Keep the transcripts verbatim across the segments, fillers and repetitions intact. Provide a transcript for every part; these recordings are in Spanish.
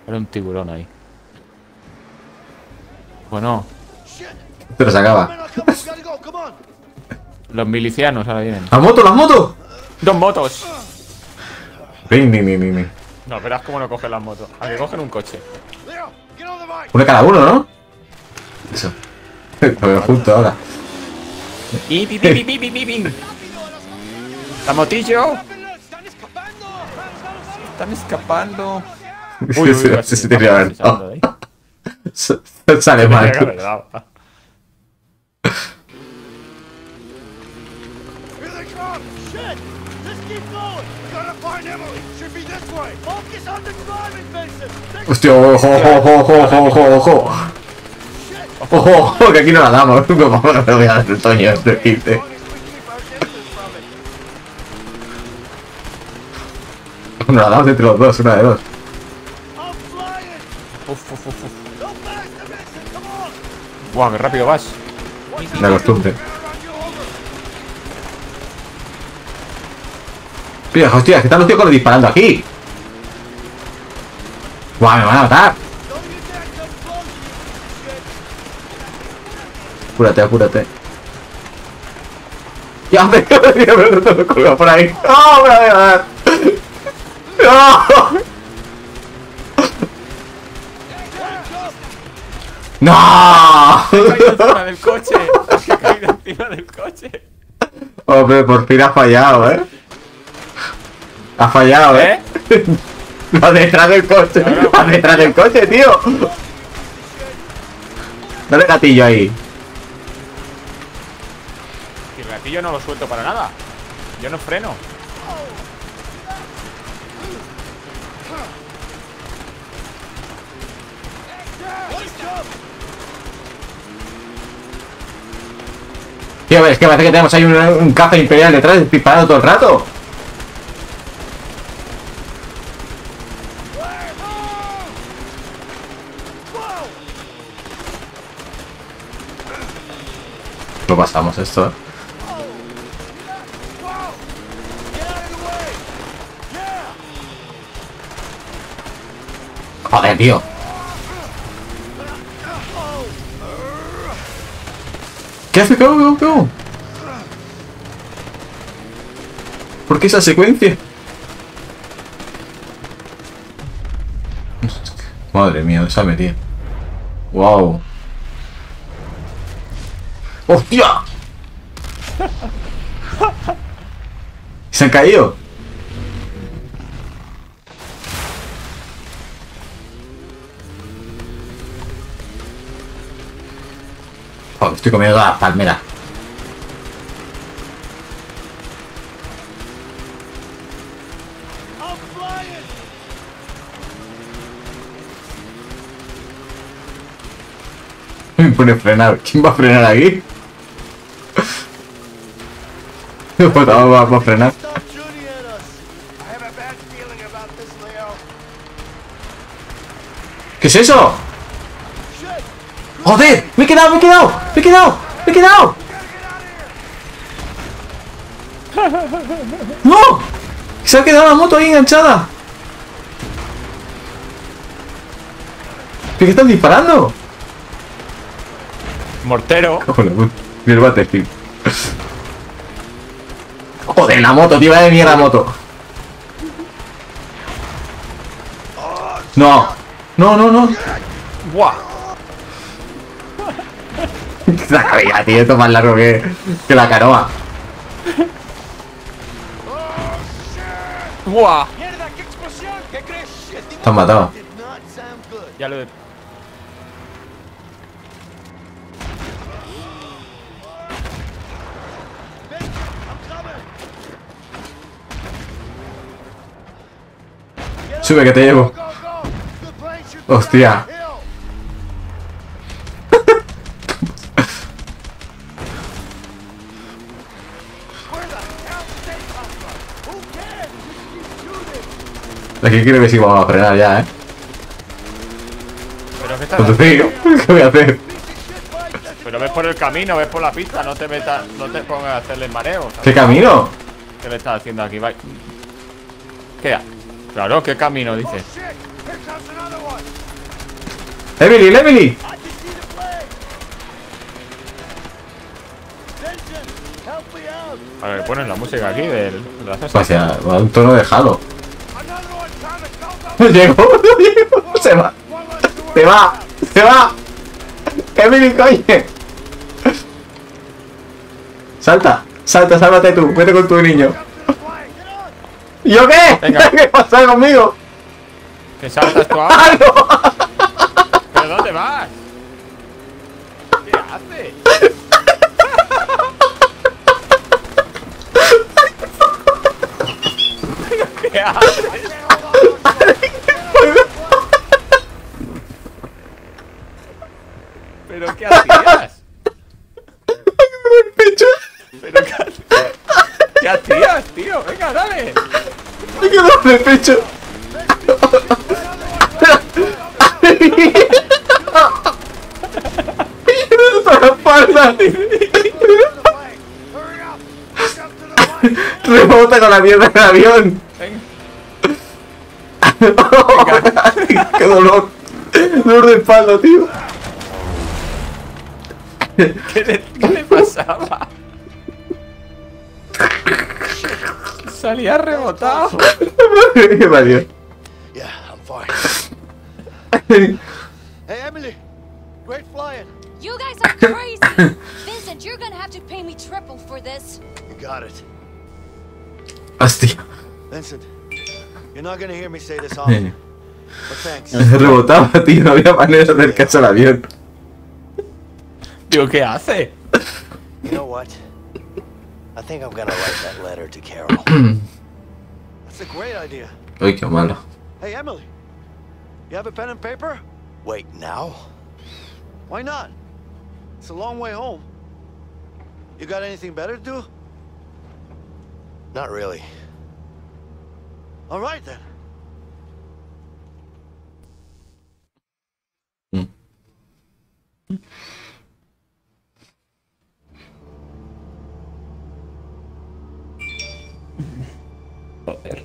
Era un tiburón ahí. Bueno. Pero se acaba. Los milicianos ahora vienen. ¡Las motos, las motos! ¡Dos motos! Ring, ring, ring, ring. No, verás cómo no cogen las motos. A que cogen un coche. Una cada uno, ¿no? Eso. Lo veo justo ahora. ¡Y pi, pi, pi, pi, pi, pi, pi! ¡La motillo! Están escapando. Uy, uy, uy, Sí, sí, tiene que haber dado. ahí. Sale mal. Tenía que haber dado. Hostia, ojo, ojo, ojo, ojo, ojo, ojo. Ojo, ojo, que aquí no la damos. ¿Cómo no me voy a dar el Toño este quite? Nos la damos entre los dos, una de dos. Uf, uf, uf, uf. Buah, qué rápido vas. La costumbre. Pilla, hostia, que están los tíos con los disparando aquí. Buah, me van a matar. Apúrate, apúrate. Ya me he colgado por ahí. ¡No, me voy a dar! ¡No! ¡No! He caído encima del coche. He caído encima del coche. Hombre, por fin ha fallado, ¿eh? Ha fallado, ¿eh? ¿Eh? Va detrás del coche. Va detrás del coche, tío. Dale gatillo ahí. Y el gatillo no lo suelto para nada. Yo no freno. Tío, es que parece que tenemos ahí un, un caza imperial detrás disparando todo el rato. Lo pasamos esto, ¿eh? Joder, tío. ¿Qué hace? ¿Cómo, cómo, cómo? ¿Por qué esa secuencia? Madre mía, esa metida. Wow. ¡Hostia! ¿Se han caído? Oh, estoy comiendo todas las palmeras. Me pone frenar. ¿Quién va a frenar aquí? Pues vamos, vamos a frenar. ¿Qué es eso? ¡Joder! ¡Me he quedado, me he quedado! ¡Me he quedado! ¡Me he quedado! ¡No! Se ha quedado la moto ahí enganchada. ¿Qué están disparando? Mortero. Joder, el Battlefield. Joder, la moto, tío, de mierda moto. No. No, no, no. Buah. La cabeza, tío, esto es más largo que, que la canoa. Buah. Están matados. Ya lo he... Sube que te llevo. Hostia. Aquí creo que sí vamos a frenar ya, ¿eh? ¿Pero qué estás Conducir. haciendo? ¿Qué voy a hacer? Pero ves por el camino, ves por la pista, no te metas, no te pongas a hacerle mareo. ¿Sabes? ¿Qué camino? ¿Qué le estás haciendo aquí? Va. ¿Qué? Claro, ¿qué camino dices? ¡Emily, Emily! A ver, ponen la música aquí del, de la cesta. Hacia va a un tono de Halo. No llego, no llego. Se va. Se va. Se va. Emily, coño. Salta. Salta, sálvate tú. Vete con tu niño. ¿Y yo qué? Venga. ¿Qué pasa conmigo? ¿Qué saltas tú ahora? ¡Ah, no! ¿Pero dónde vas? ¿Qué haces? ¿Qué haces? ¿Pero qué hacías? El pecho. ¿Pero qué hacías? ¿Qué hacías, tío? Venga, dale. Me quedo en el pecho. ¡Por la espalda! ¡Rebota con la mierda del avión! Venga. ¡Qué dolor! ¡Dolor de espalda, tío! ¿Qué le, qué le pasaba? Salía rebotado. ¡Qué valió! Yeah, I'm fine. Hey, Emily. Great flying. You guys are crazy! Vincent, you're gonna have to pay me triple for this. You got it. ¡Hostia! Vincent, you're not gonna hear me say this often, but thanks. Rebotaba, tío. No había manera de acercarse al avión. Tío, ¿qué hace? You know what? I think I'm gonna write that letter to Carol. That's a great idea. Uy, qué malo. Hey, Emily. You have a pen and paper? Wait, now? Why not? It's a long way home. You got anything better to do? Not really. All right, then. Joder.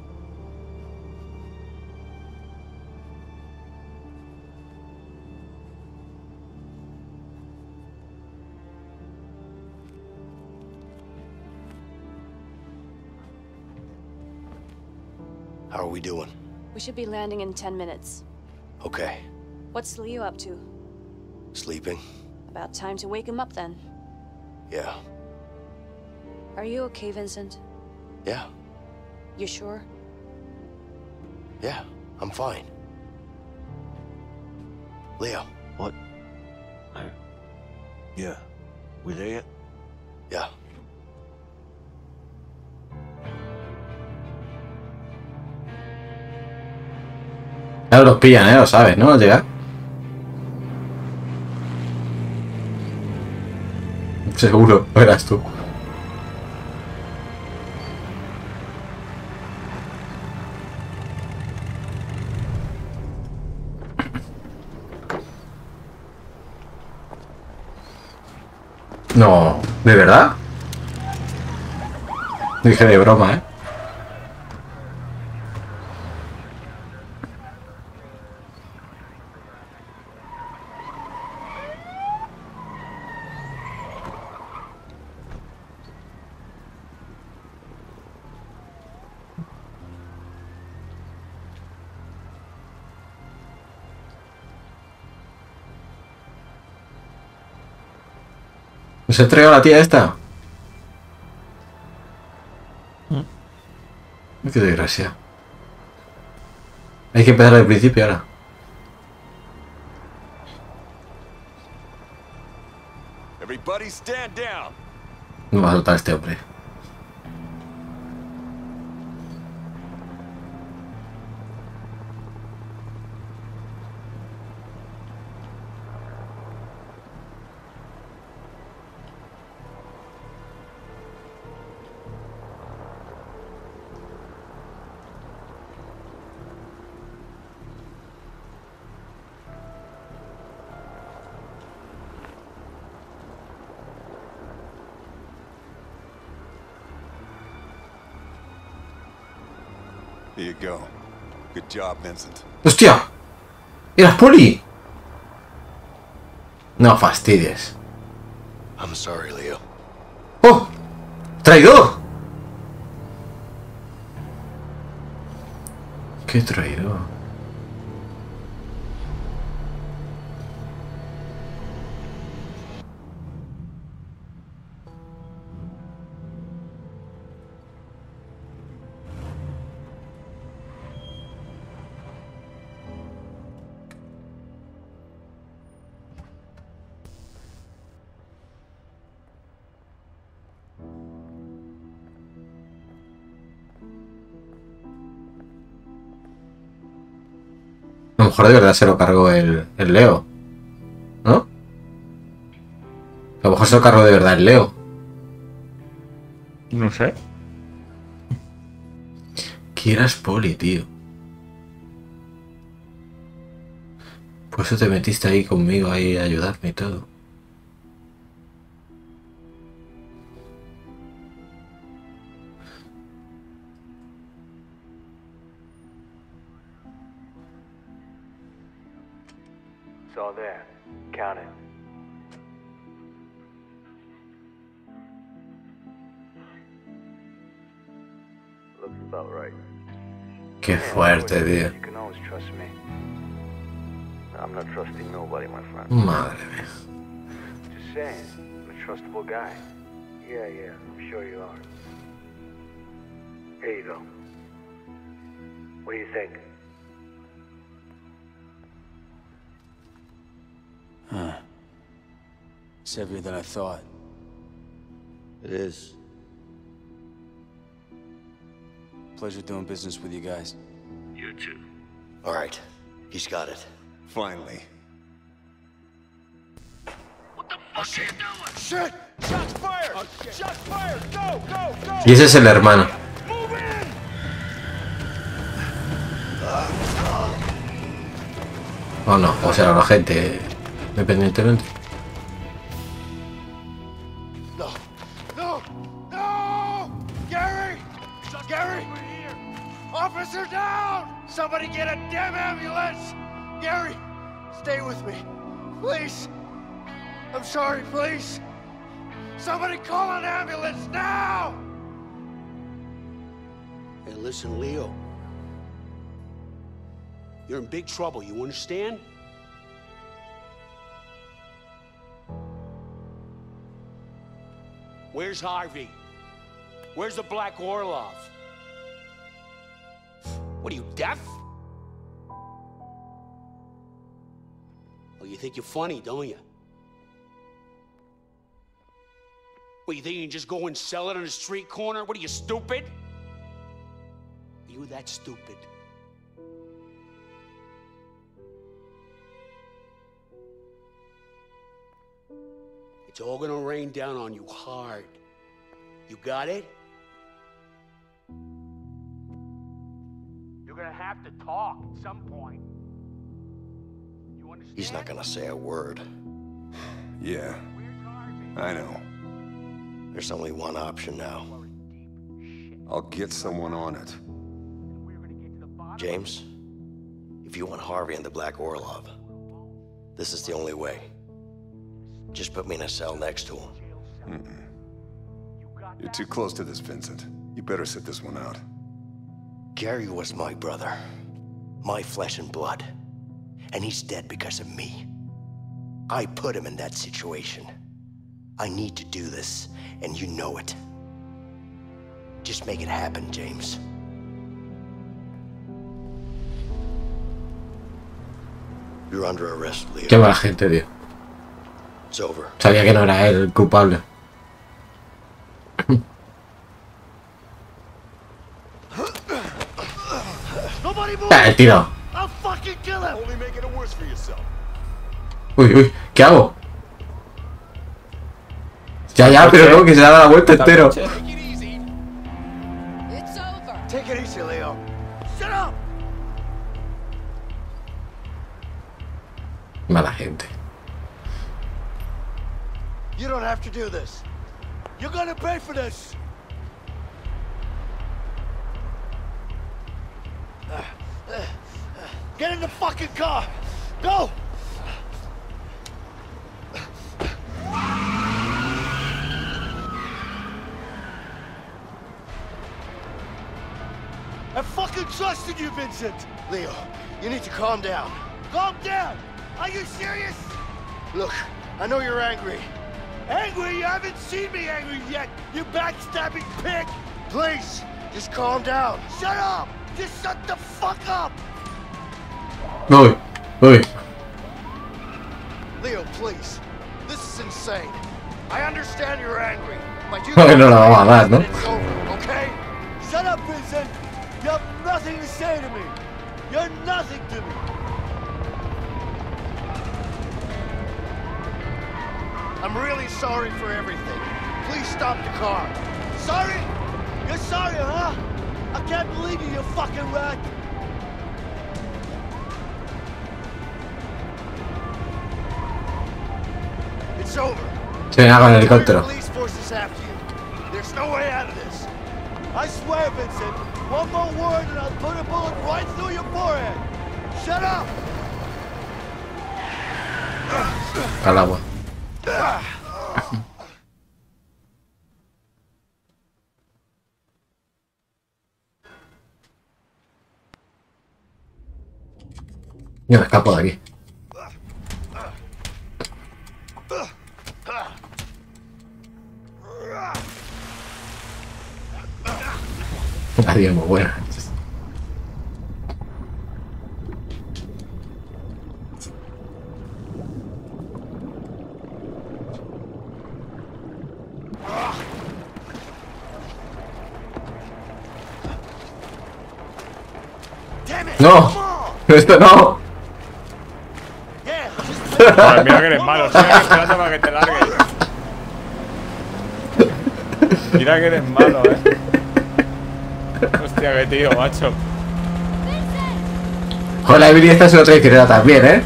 How are we doing? We should be landing in ten minutes. Okay. What's Leo up to? Sleeping? About time to wake him up then. Yeah. Are you okay, Vincent? Yeah. You sure? Yeah. I'm fine. Leo. What? I... Yeah. We there yet? Yeah. Claro, los pillan, ¿eh? Lo sabes, ¿no? Al llegar. Seguro, verás tú. No, ¿de verdad? Dije de broma, ¿eh? ¿Se ha entregado la tía esta? Qué desgracia. Hay que empezar al principio ahora. Everybody stand down. No va a soltar este hombre. Here you go. Good job, Vincent. ¡Hostia! ¡Eras poli! No fastidies. I'm sorry, Leo. ¡Oh! ¡Traidor! ¡Qué traidor! A lo mejor de verdad se lo cargó el, el Leo, ¿no? A lo mejor se lo cargó de verdad el Leo. No sé. Que eras poli, tío. Por eso te metiste ahí conmigo, ahí a ayudarme y todo. It's all there. Count it. Looks about right. Qué fuerte, tío. You can always trust me. I'm not trusting nobody, my friend. Madre mía. Just saying, I'm a trustable guy. Yeah, yeah, I'm sure you are. Here you go. What do you think? Huh. It's heavier than I thought. It is. Pleasure doing business with you guys. You too. All right. He's got it. Finally. What the fuck are you doing? Shit! Shots fired! Shots fired! Go, go, go! Y ese es el hermano. Move in! O no, o sea, la gente, independientemente. No! No! No! Gary! Gary! Officer down! Somebody get a damn ambulance! Gary! Stay with me. Please! I'm sorry, please! Somebody call an ambulance now! Hey, listen, Leo. You're in big trouble, you understand? Where's Harvey? Where's the Black Orlov? What are you, deaf? Well, you think you're funny, don't you? What, you think you can just go and sell it on a street corner? What are you, stupid? Are you that stupid? It's all gonna rain down on you hard. You got it? You're gonna have to talk at some point. You understand? He's not gonna say a word. Yeah, Where's Harvey? I know. There's only one option now. We're in deep shit. I'll get someone on it. We're gonna get to the bottom. James, if you want Harvey and the Black Orlov, this is the only way. Just put me in a cell next to him. Mm-mm. You're too close to this, Vincent. You better sit this one out. Gary was my brother, my flesh and blood, and he's dead because of me. I put him in that situation. I need to do this, and you know it. Just make it happen, James. You're under arrest, Leo. Qué mala gente, tío. It's over. Sabía que no era él el culpable. Ah, el tiro. I'll fucking kill him. Only making it worse for yourself. Uy, uy, ¿qué hago? Ya, ya, pero no, que se da la vuelta entero. It's over. Take it easy, Leo. Shut up. Mala gente. You don't have to do this. You're gonna pay for this. Uh, uh. Get in the fucking car! Go! I fucking trusted you, Vincent! Leo, you need to calm down. Calm down! Are you serious? Look, I know you're angry. Angry? You haven't seen me angry yet, you backstabbing pig! Please, just calm down. Shut up! Just shut the fuck up! Uy, uy. Leo, please. This is insane. I understand you're angry, but you Ay, no la vamos a dar, ¿no? it's over, okay? Shut up, Vincent! You have nothing to say to me! You're nothing to me! I'm really sorry for everything. Please stop the car. Sorry? You're sorry, huh? I can't believe you, you fucking rat! It's over. Se viene con el helicóptero. Police forces after you. There's no way out of this. I swear, Vincent, one more word and I'll put a bullet right through your forehead. Shut up! Al agua. Yo me escapo de aquí. Adiós, muy buena. No, esto no. Joder, mira que eres malo, estoy aquí esperando para que te largues. Mira que eres malo, eh. Hostia, qué tío, macho. Joder, la Emily esta es una traicionera también, eh.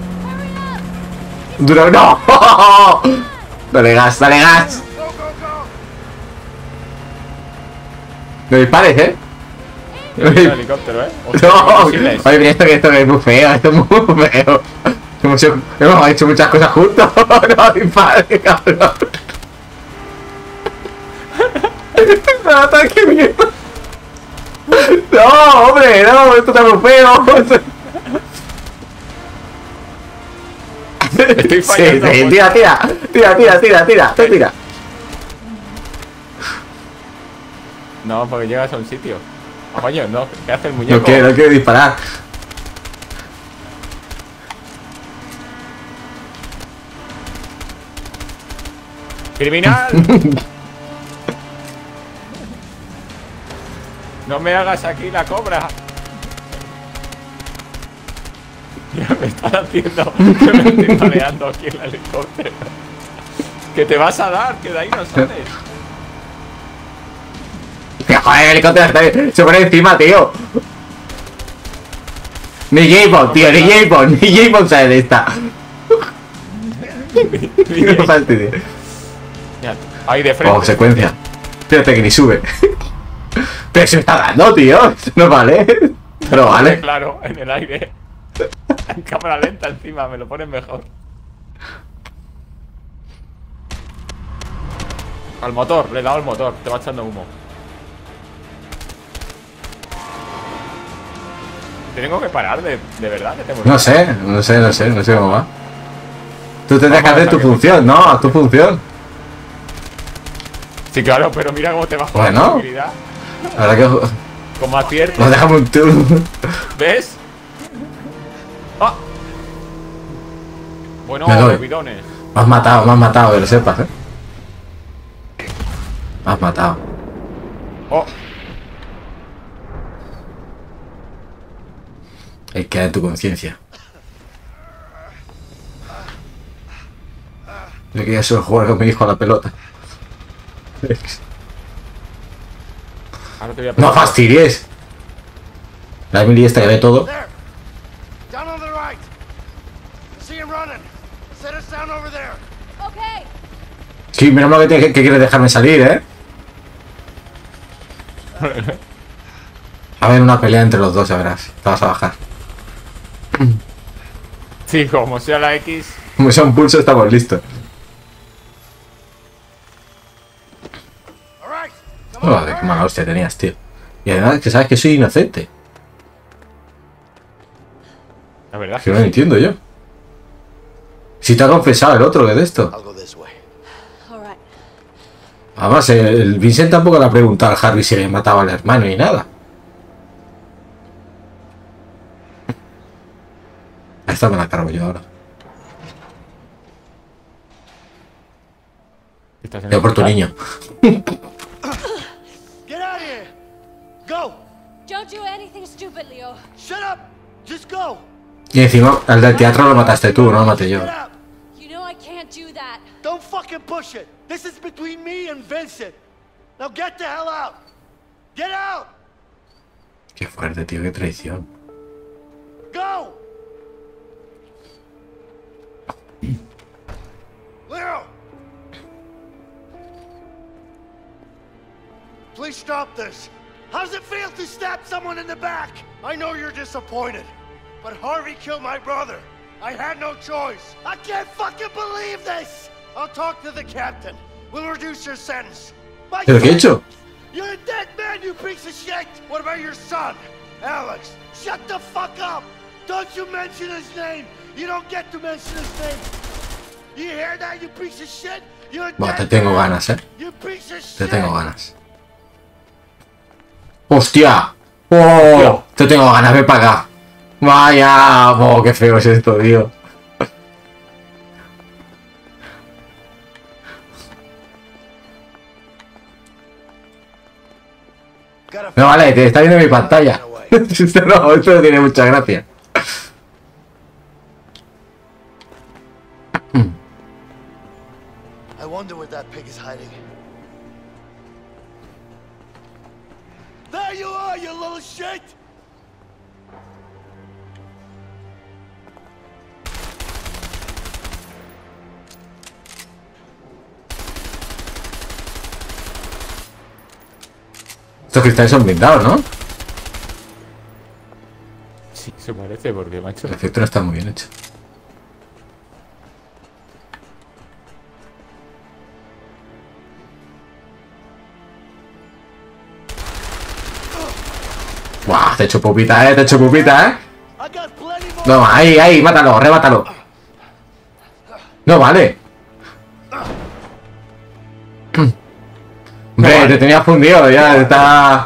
Duro, no. Dale gas, dale gas. No dispares, eh. El helicóptero, eh. No, oye, mira esto que esto que es muy feo, esto es muy feo. Hemos hecho, hemos hecho muchas cosas juntos. No dispares, cabrón. No, ataque mierda. No, hombre, no, esto está muy feo. Estoy fallando. Sí, sí, tira, tira, tira, tira, tira, tira, tú tira. No, porque llegas a un sitio. Ah, coño, no, ¿qué hace el muñeco? No quiero, no quiero disparar. ¡Criminal! No me hagas aquí la cobra. Ya me están haciendo. Que me estoy mareando aquí en el helicóptero. Que te vas a dar, que de ahí no sales. Joder, el helicóptero está- se pone encima, tío. Ni J-Bone, tío, ni J-Bone, ni J-Bone sale de esta. No fastidies. Ya, ahí de frente. Oh, secuencia. Espérate que ni sube. Pero se me está dando, tío. Esto no vale. Pero vale. Claro, en el aire. En cámara lenta encima, me lo ponen mejor. Al motor, le he dado el motor, te va echando humo. Tengo que parar de, de verdad que te No sé, no sé, no sé, no sé cómo va. Tú tendrás que hacer tu función, ¿no? Haz tu función. Sí, claro, pero mira cómo te va Bueno. la movilidad. Ahora que Como acierto. nos dejamos un tour. ¿Ves? ¡Ah! Bueno, Me doy. bidones. Me has matado, me has matado, que lo sepas, ¿eh? Me has matado. Oh, Hay que quedar en tu conciencia. Yo quería solo jugar con mi hijo a la pelota. ahora te voy a No pegar. fastidies. La Emily esta que ve todo. There! Down on the right! See him running! Set us down over there! Okay. Sí, menos mal que, te- que quieres dejarme salir, ¿eh? A ver, una pelea entre los dos, ya verás. Te vas a bajar. Sí, como sea la X. Como sea un pulso, estamos listos. Joder, qué mala hostia tenías, tío. Y además que sabes que soy inocente. La verdad Que que no lo sí. entiendo yo. Si te ha confesado el otro que de esto. I'll go this way. All right. Además, el Vincent tampoco le ha preguntado al Harvey si le mataba al hermano ni nada. Esta me la cargo yo ahora. Estás en Yo el por tu hospital. niño. Get out of here! Go! Don't do anything stupid, Leo. Shut up! Just go! Y encima, al del teatro lo mataste tú, no lo maté yo. Get out! You know I can't do that. Don't fucking push it! This is between me and Vincent! Now get the hell out! Get out! Qué fuerte, tío, qué traición. Go! Leo! Please stop this. How does it feel to stab someone in the back? I know you're disappointed, but Harvey killed my brother. I had no choice. I can't fucking believe this! I'll talk to the captain. We'll reduce your sentence. My ¿Pero qué he son- hecho? You're a dead man, you piece of shit! What about your son, Alex? Shut the fuck up! Don't you mention his name! You don't get to mention his name! You hear that, you piece of shit? You're a Buah, te dead tengo man. ganas, eh. You piece of Te shit! tengo ganas. ¡Hostia! ¡Oh! Te tengo ganas, ven para acá. Vaya, oh, qué feo es esto, tío. Gotta No, vale, te está viendo mi pantalla. Esto no, esto no tiene mucha gracia. I wonder where that pig is hiding. There you are, you little shit! Estos cristales son blindados, ¿no? Sí, se parece porque, macho. El efecto no está muy bien hecho. Buah, te he hecho pupita, eh, te he hecho pupita, eh. I got plenty more. No, ahí, ahí, mátalo, remátalo. No, vale. Hombre, vale. te tenía fundido, ya está.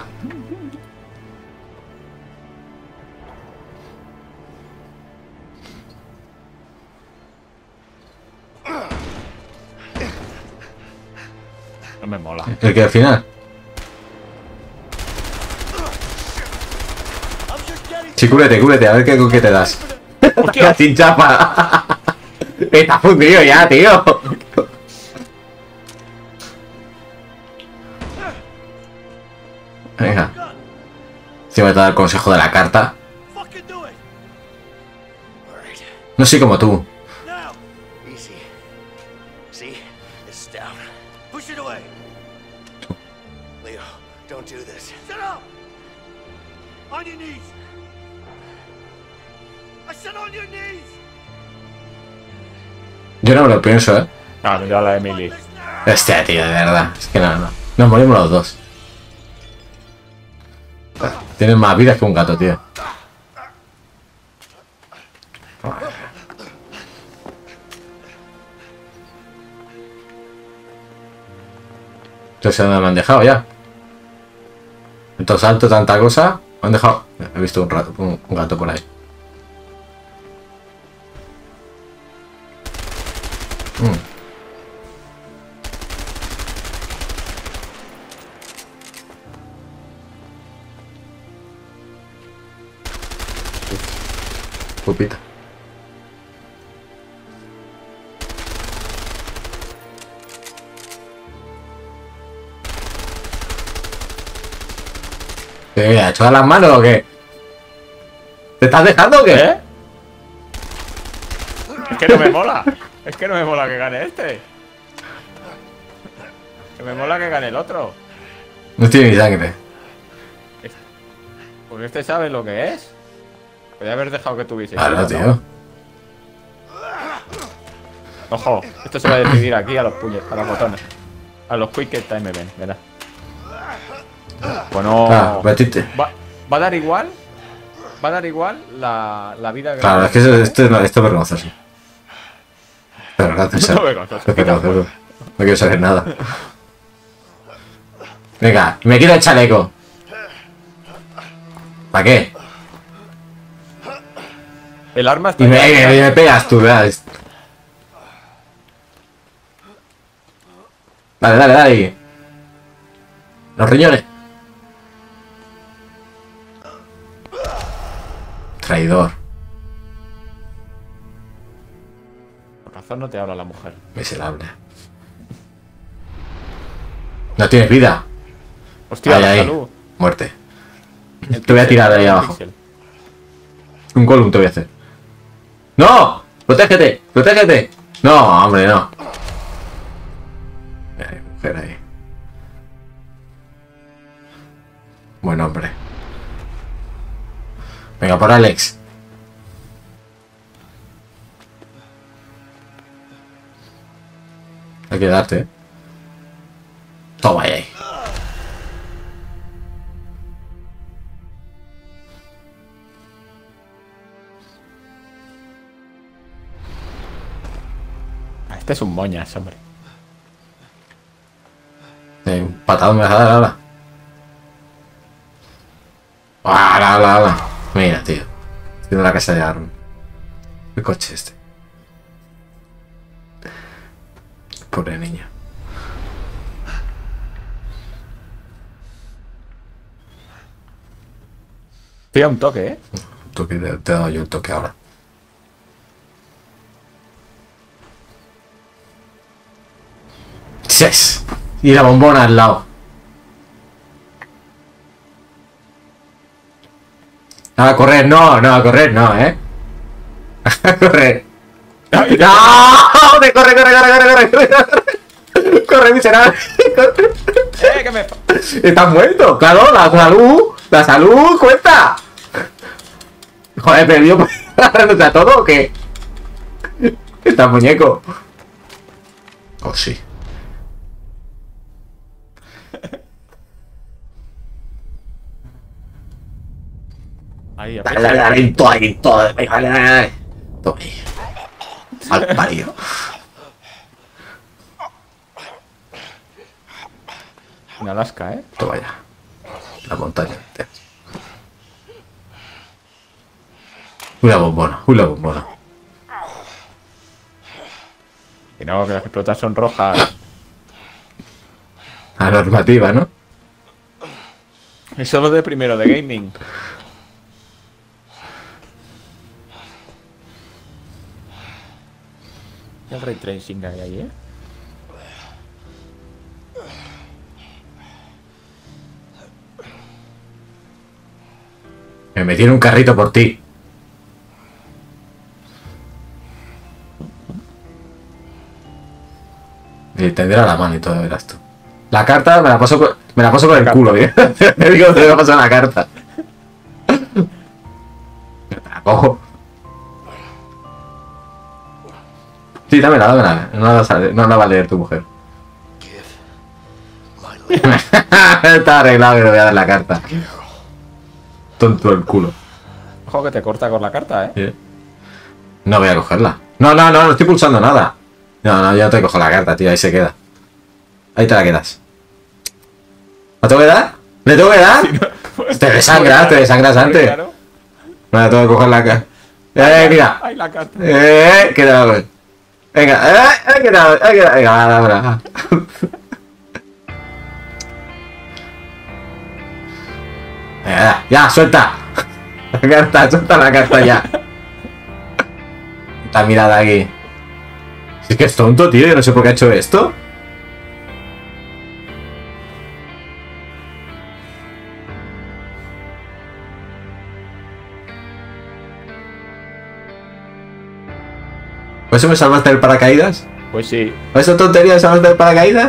No me mola. El que al final. I'm just getting Sí, cúbrete, cúbrete, a ver qué, con qué te das. ¡Hostia! Sin chapa. Está fundido ya, tío. Venga. gun. Si me te da el consejo de la carta. Fucking do it! Alright, No soy como tú. now! Easy. See? It's down. Push it away! Leo, don't do this. Shut up! On your knees! I said on your knees! Yo no me lo pienso, eh. Ah, mira la Emily. This now! Hostia, tío, de verdad. Es que no, no. Nos morimos los dos. Tienes más vidas que un gato, tío. Entonces, ¿dónde me han dejado ya? Tanto salto, tanta cosa. Me han dejado. He visto un, rato, un, un gato por ahí. Mm. Pupita. ¿Te ha hecho a las manos o qué? ¿Te estás dejando o qué? ¿Eh? Es que no me mola. Es que no me mola que gane este. Que me mola que gane el otro. No tiene ni sangre. Pues este sabe lo que es. Podría haber dejado que tuviese. Claro, ¿no? tío. Ojo, esto se va a decidir aquí a los puños, a los botones. A los quick time event, verás. Bueno. Ah, metiste. Va, va a dar igual. Va a dar igual la, la vida que. Claro, es que esto, esto, esto es vergonzoso. Vergonzoso. No, vergonzoso. Es vergonzoso. No quiero saber nada. Venga, me quito el chaleco. ¿Para qué? El arma está. Y me, ya- me, me pegas tú, ¿verdad? Dale, dale, dale. Los riñones. Traidor. Por razón no te habla la mujer. Miserable. No tienes vida. Hostia, Ahí, la ahí. salud. Muerte. El Te voy a pixel, tirar de ahí el abajo. pixel. Un column te voy a hacer. ¡No! ¡Protégete! ¡Protégete! No, hombre, no. Ay, mujer ahí. Buen hombre. Venga, por Alex. Hay que darte, ¿eh? Toma ahí. Este es un moñas, hombre. Eh, un patadón me vas a dar ahora. ¡Hala, hala, hala! Mira, tío. Haciendo la casa de Aaron. El coche este. Pobre niño. Estoy a un toque, ¿eh? Toque, te, te he dado yo el toque ahora. Yes. Y la bombona al lado. No, a correr, no, no, a correr, no, eh. A correr. ¡No! ¡Corre, corre, corre, corre, corre, corre! ¡Corre, corre miserable! ¡Corre! ¡Eh, que me... ¡Estás muerto! ¡Claro, la salud! ¡La salud cuenta! Joder, pero yo agarrándose a todo o qué? Estás muñeco. Oh, sí. Ahí, Dale, dale, dale, en todo, en todo. Dale, dale, dale. Toma ahí. Al parido. En Alaska, ¿eh? Toma ya. La montaña entera. Una bombona, una bombona. Y no, que las explotas son rojas. La normativa, ¿no? Es solo de primero de gaming. El ray tracing que hay ahí, ¿eh? Me metí en un carrito por ti. Y tendrá la mano y todo, verás tú. La carta me la paso por, me la paso por el culo, ¿eh? Me digo que me va a pasar la carta. Me la cojo. Sí, dámela, dámela. No la, vas a leer- no la va a leer tu mujer. Está arreglado que le voy a dar la carta. Tonto el culo. Ojo que te corta con la carta, ¿eh? Sí. No voy a cogerla. No, no, no, no estoy pulsando nada. No, no, yo no te cojo la carta, tío. Ahí se queda. Ahí te la quedas. ¿La tengo que dar? ¿Le tengo que dar? Te desangras, te desangras antes. Claro. No, le tengo que coger la carta. Eh, mira. Ahí la carta. Eh, queda. Venga, eh, eh, queda, eh, queda. Venga, va, va, va. Venga, ya, suelta. La carta, suelta la carta ya. Esta mirada aquí. Si es que es tonto, tío. Yo no sé por qué ha hecho esto. ¿Por eso me salvaste del paracaídas? Pues sí, ¿Por esa tontería de salvaste del paracaídas?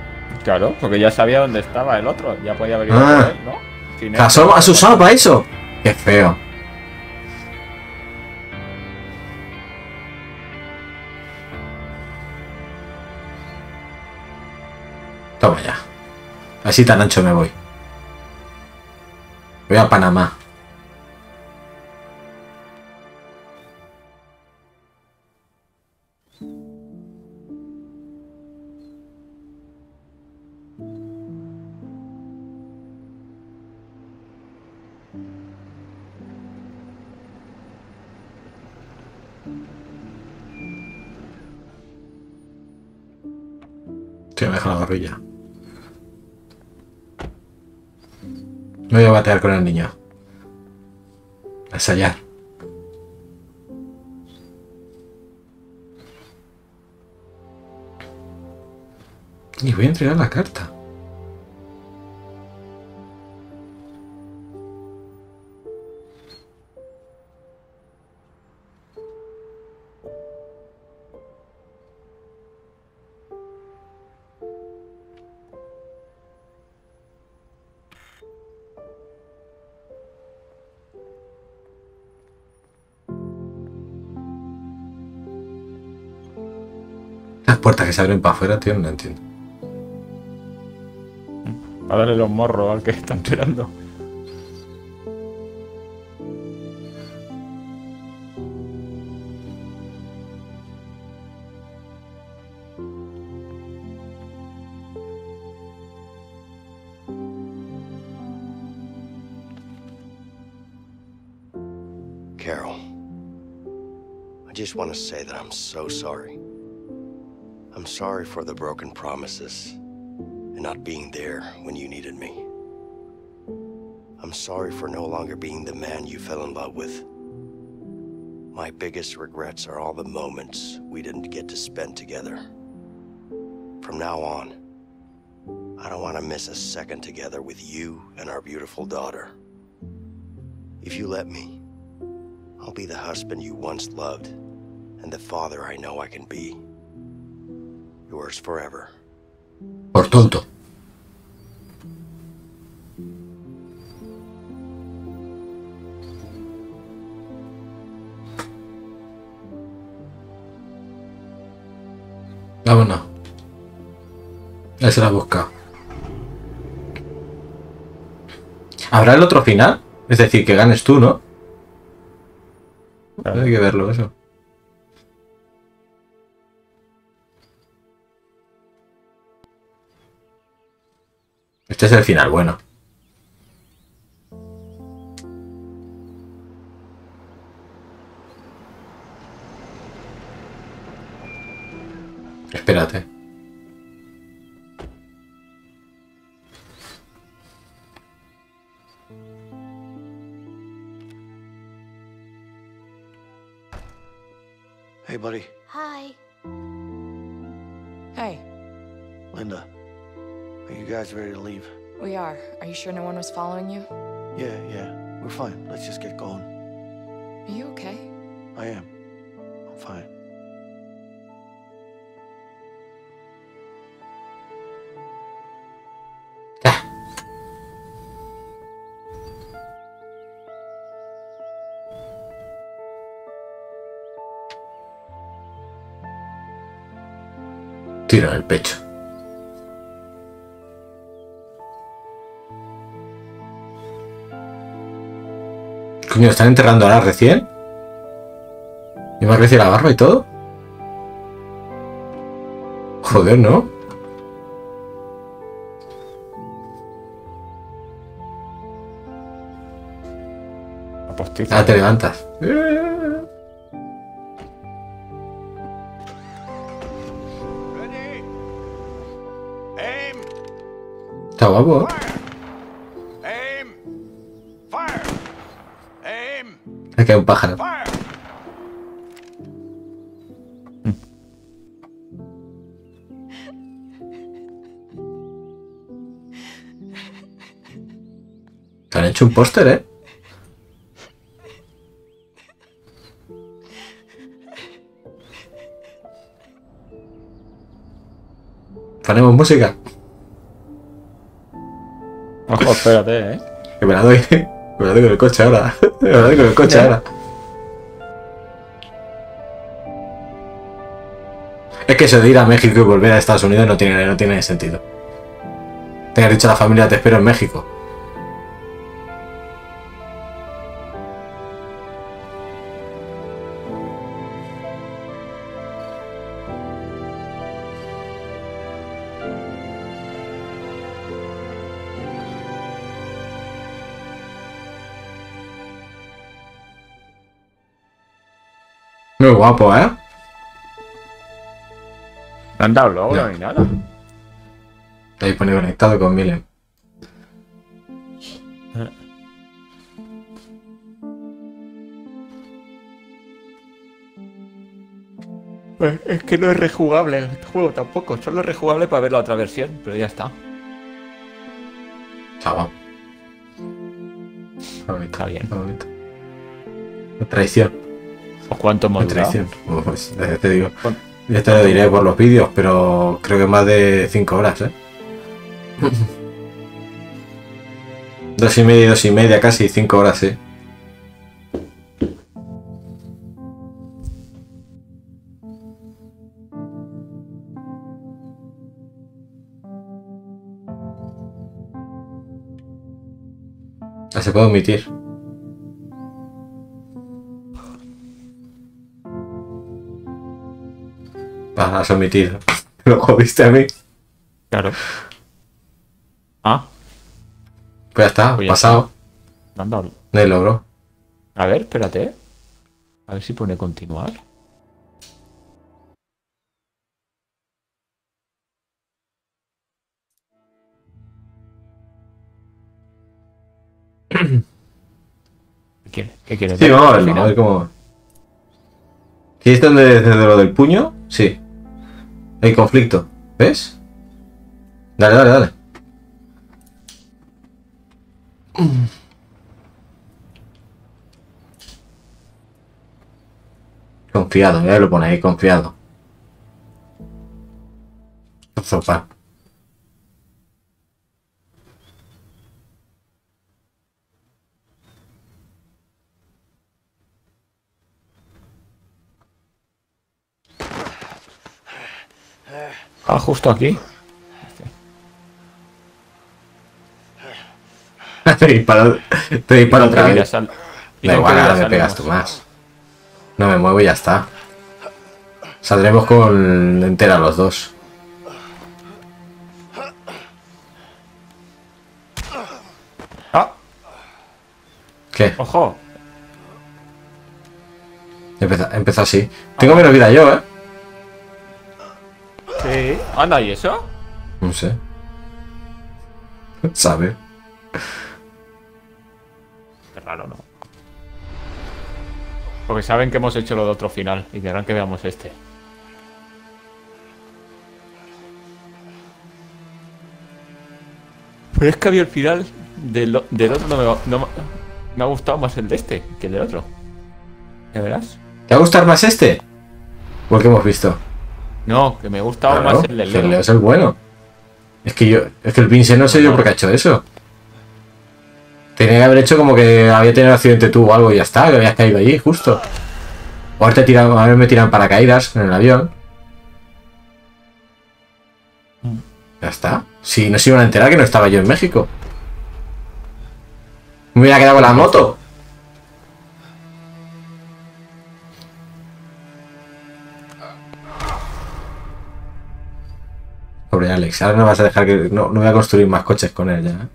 claro, porque ya sabía dónde estaba el otro. Ya podía haber ido Ah. por él, ¿no? Sin él. ¿Has has usado para eso? Qué feo. Toma ya. Así tan ancho me voy. Voy a Panamá. Tío, me deja la gorrilla. No voy a batear con el niño. A ensayar. Y voy a entregar la carta. Las puertas que se abren para afuera, tío, no lo entiendo. A darle los morros al que está esperando. Carol, I just want to say that I'm so sorry. I'm sorry for the broken promises and not being there when you needed me. I'm sorry for no longer being the man you fell in love with. My biggest regrets are all the moments we didn't get to spend together. From now on, I don't want to miss a second together with you and our beautiful daughter. If you let me, I'll be the husband you once loved and the father I know I can be. Yours forever. Por tonto. Vámonos. Ya se la busca. ¿Habrá el otro final? Es decir, que ganes tú, ¿no? Claro. Hay que verlo eso. Este es el final, bueno. Espérate. Hey, buddy. Hi. Hey, Linda. Are you guys ready to leave? we are. Are you sure no one was following you? Yeah, yeah. We're fine. Let's just get going. Are you okay? I am. I'm fine. Tiro en el pecho. Coño, ¿están enterrando ahora recién? ¿Y me ha crecido la barba y todo? Joder, ¿no? La postiza. Ah, te levantas. Ready? Aim! Está guapo. Aim! Fire! Aim! Aquí hay un pájaro. Fire! Te han hecho un póster, ¿eh? Ponemos música. Ojo, espérate, eh. Que me la doy. Me lo digo en el coche ahora. Me lo digo en el coche ¿Ya? ahora. Es que eso de ir a México y volver a Estados Unidos no tiene, no tiene sentido. Te has dicho a la familia, te espero en México. Muy guapo, ¿eh? No han dado logro No. ni nada. Está ahí pone conectado con Milen. Pues es que no es rejugable el juego tampoco. Solo es rejugable para ver la otra versión, pero ya está. Chaval. Está bonito, Está bien. está bonito. Traición. ¿O cuánto hemos durado? Traición. Pues, eh, te digo. Con- Ya te lo diré por los vídeos, pero creo que más de cinco horas, ¿eh? Dos y media, dos y media, casi cinco horas, sí. Ah, se puede omitir. Ah, has omitido. Lo jodiste a mí. Claro. Ah, Pues ya está, Pues ya pasado. no han dado. No hay logro. A ver, espérate. A ver si pone continuar. ¿Qué quiere? ¿Qué quiere? Sí, vamos a Al verlo, a final. ver cómo. ¿Aquí es donde desde lo del puño? Sí. Hay conflicto. ¿Ves? Dale, dale, dale. Confiado, ya lo pone ahí, confiado. Sopa. Ah, justo aquí. Te disparo, te disparo otra Ya vez. sal- y Da con igual, que ahora ya me pegas salimos. tú más. No me muevo y ya está. Saldremos con entera los dos. Ah, ¿Qué? ojo. Empezó, empezó así. Tengo menos vida yo, ¿eh? Sí. Anda, ¿y eso? No sé. ¿Sabe? Qué raro, ¿no? Porque saben que hemos hecho lo de otro final y querrán que veamos este. Pero es que había el final del, del otro, no me, va- no me- me ha gustado más el de este que el del otro. ¿Ya verás? ¿Te va a gustar más este? ¿O el que hemos visto? No, que me ha gustado Claro, más el del el Leo. Leo es el bueno. Es que yo, es que el Vince no sé yo por qué ha hecho eso. Tenía que haber hecho como que había tenido un accidente tú o algo y ya está, que habías caído allí, justo. O haberte tirado, haberme tirado en paracaídas en el avión. Ya está. Si no se iban a enterar que no estaba yo en México. Me hubiera quedado con la moto. Pobre Alex, ahora no vas a dejar que... No, no voy a construir más coches con él ya, ¿eh?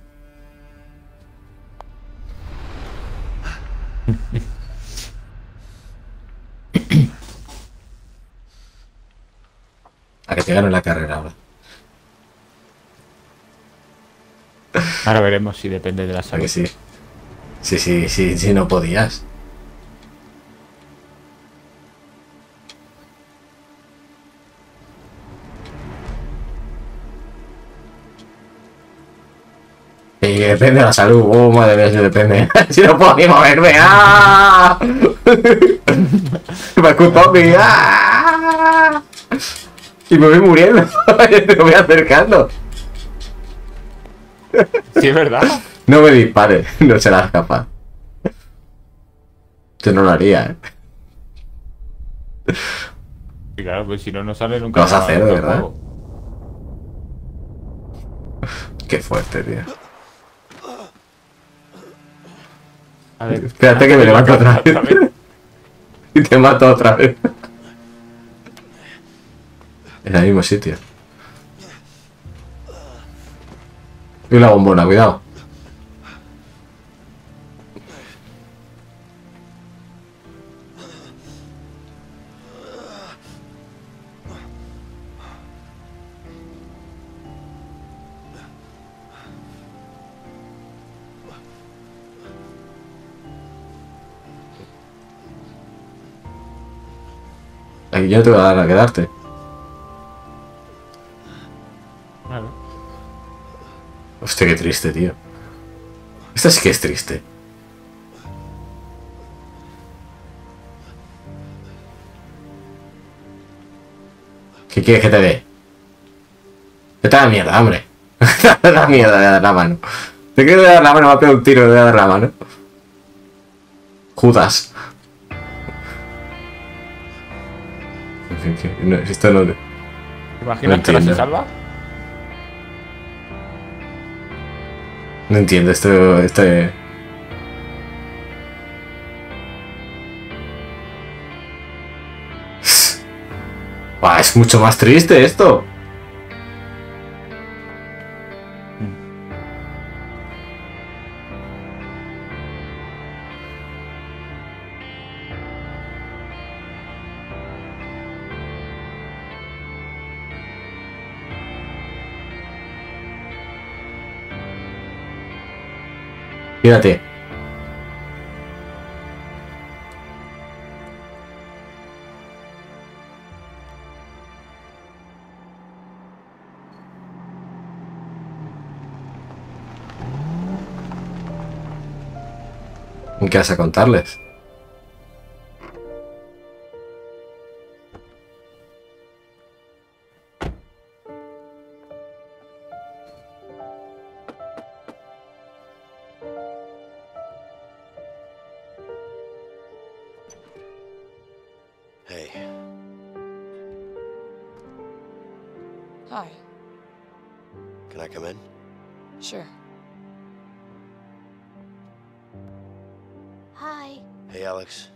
A que te gano la carrera ahora. Ahora veremos si depende de la A que salud. sí. Sí, sí, sí, sí, no podías. Y depende de la salud. Oh, madre mía, si depende. Si no puedo ni moverme. ¡Ah! Me ha culpado mi. ¡Ah! Y me voy muriendo. Me voy acercando. Sí, es verdad. No me dispares, no serás capaz. Yo no lo haría, ¿eh? Y claro, pues si no, no sale nunca. Lo vas a hacer, de del verdad. juego. Qué fuerte, tío. A ver, Espérate que me levanto otra vez. Y te mato otra vez. En el mismo sitio. Y una bombona, cuidado. Aquí yo no te voy a dar a quedarte. Claro. Hostia, qué triste, tío. Esta sí que es triste. ¿Qué quieres que te dé? Que te da mierda, hombre. Te da mierda de dar la mano. ¿Te quieres dar la mano? Me ha pegado un tiro de dar la mano. Judas. No, esto no... ¿Te imaginas No que ahora se entiendo. salva? No entiendo esto... esto es... Buah, es mucho más triste esto. Fíjate. ¿Qué vas a contarles? Hey, Hi. can I come in? Sure. Hi. Hey, Alex.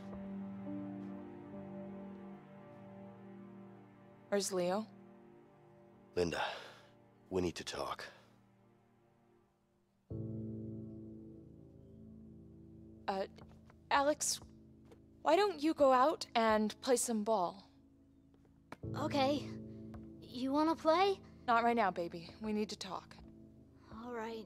Where's Leo? Linda, we need to talk. Uh, Alex, why don't you go out and play some ball? Okay. You wanna play? Not right now, baby. We need to talk. All right.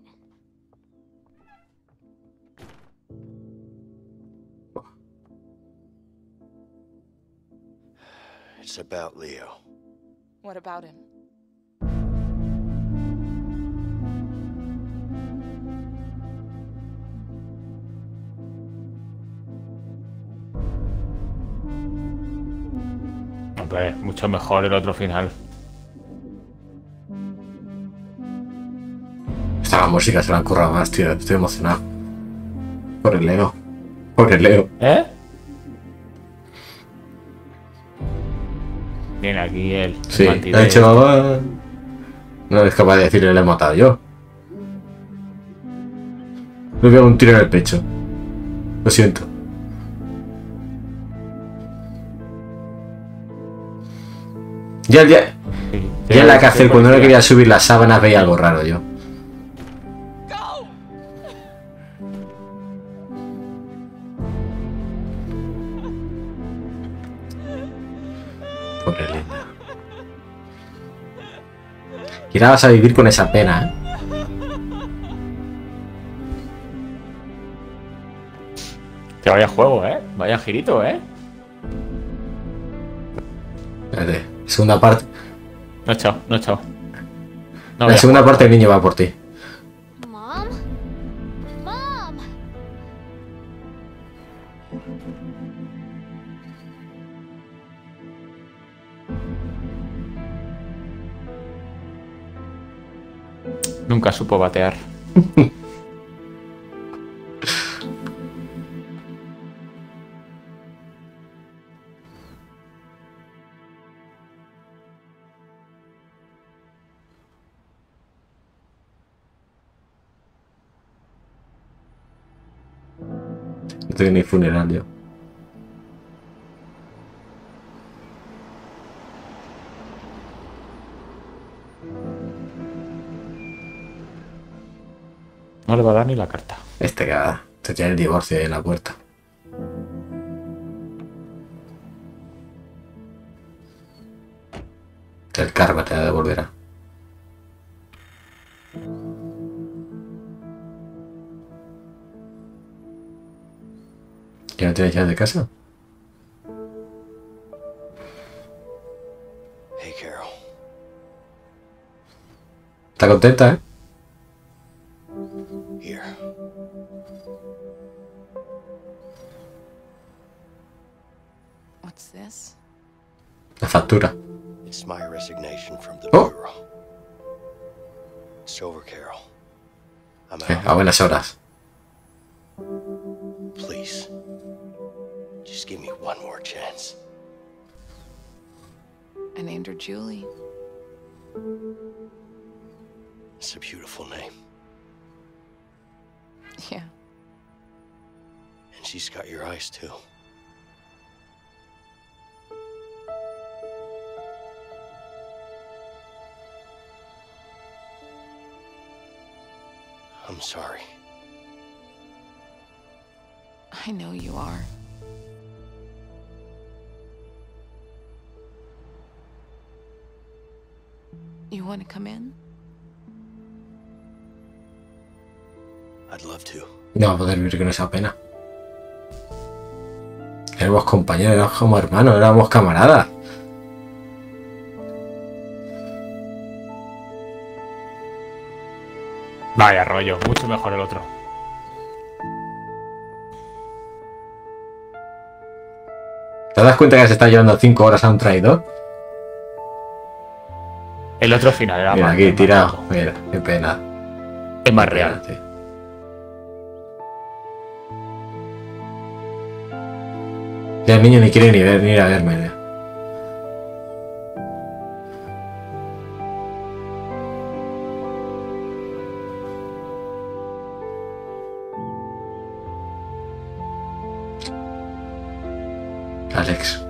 It's about Leo. What about him? Hombre, mucho mejor el otro final. Esta música se la han currado más, tío. Estoy emocionado. Por el Leo. Por el Leo. ¿Eh? Viene aquí el Sí, bandido ha este. hecho... "Ah". No es capaz de decirle, le he matado yo. Le he pegado un tiro en el pecho. Lo siento. Ya, ya, Sí, ya en la sí, cárcel, sí, cuando no le policía. quería subir las sábanas, veía algo raro yo. Pobre Linda. Y ahora vas a vivir con esa pena, ¿eh? Que vaya juego, ¿eh? Vaya girito, ¿eh? Espérate, segunda parte. No, chao, no, chao. No, La vaya segunda juego. parte el niño va por ti. Mom? Mom! Nunca supo batear. No tengo ni funeral yo. No le va a dar ni la carta. Este que va. Este tiene el divorcio ahí en la puerta. El karma te la devolverá. ¿Ya no tienes llaves de casa? Hey, Carol. Está contenta, ¿eh? Here. What's this? La factura. It's my resignation from the Oh. bureau. It's over, Carol. I'm Eh, out. a buenas horas. Please. Just give me one more chance. I named her Julie. It's a beautiful name. Yeah. And she's got your eyes, too. I'm sorry. I know you are. You want to come in? I'd love to. No va a poder vivir con esa pena. Éramos compañeros, éramos como hermanos, éramos camaradas. Vaya rollo, mucho mejor el otro. ¿Te das cuenta que se está llevando cinco horas a un traidor? El otro final era Mira, más, aquí más tirado. loco. Mira, qué pena. Es más real. Sí. Ya el niño ni quiere ni ver ni ir a verme. Ya. Alex.